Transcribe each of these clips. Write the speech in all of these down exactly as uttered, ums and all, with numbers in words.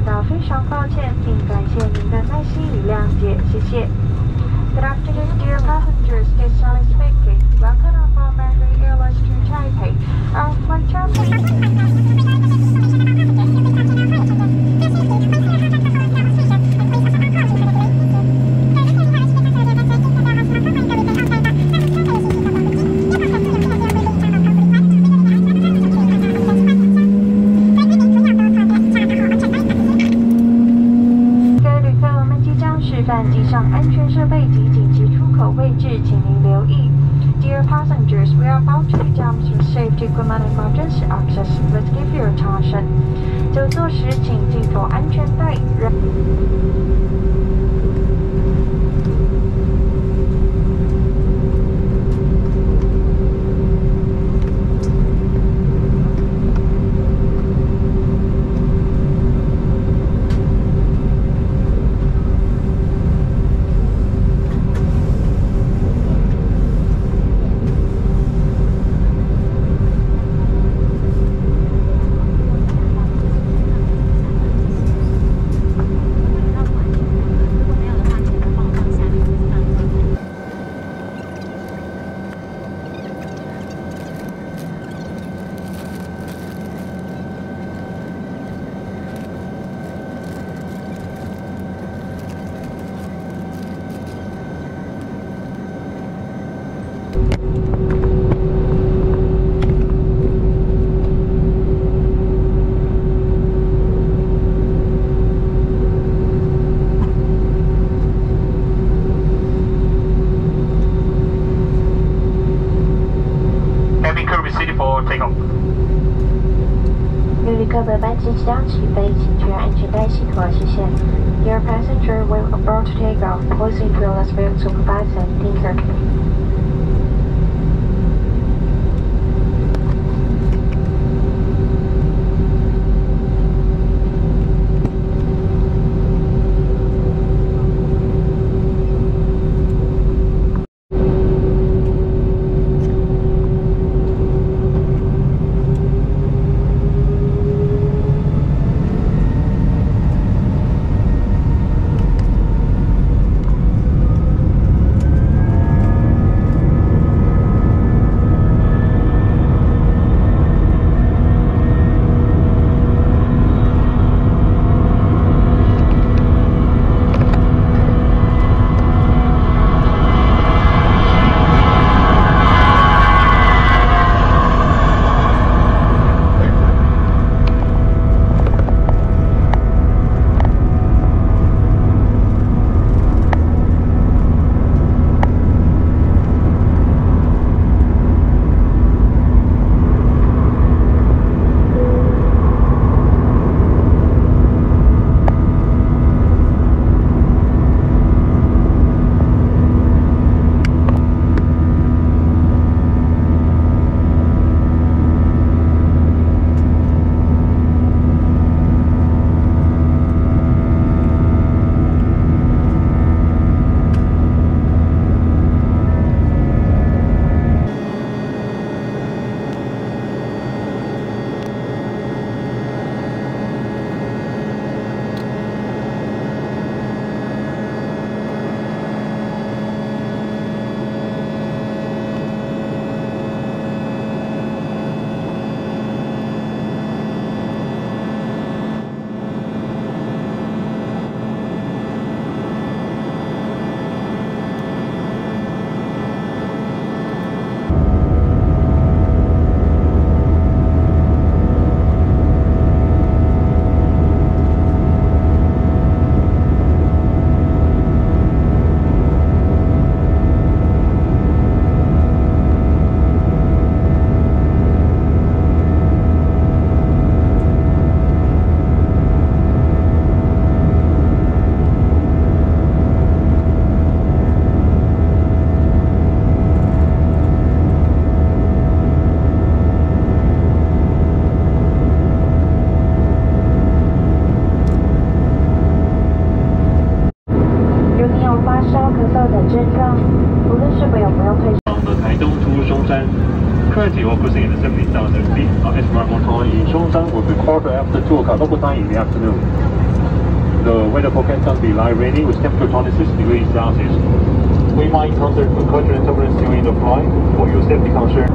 到非常抱歉，并感谢您的耐心与谅解，谢谢。Good afternoon, dear passengers. This is Charlie speaking. Welcome on board Mandarin Airlines to Taipei. Our flight time. 机上安全设备及紧急出口位置，请您留意。Dear passengers, we are about to jump to safety equipment emergency access. Please give your attention. 就座时请系妥安全带。旅客本班机即将起飞，请确认安全带系妥，谢谢。Dear passenger, we're about to take off. Please ensure the space supervisor. Thank you. Currently, we're cruising in the seventy thousand feet. Our S M R motor in Zhongshan will be quarter after two o'clock local time in the afternoon. The weather forecast will be light rainy with temperature twenty-six degrees Celsius. We might encounter concussion and turbulence during the flight. For your safety concern.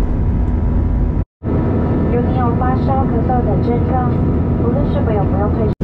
发烧、咳嗽等症状，无论是否有不用退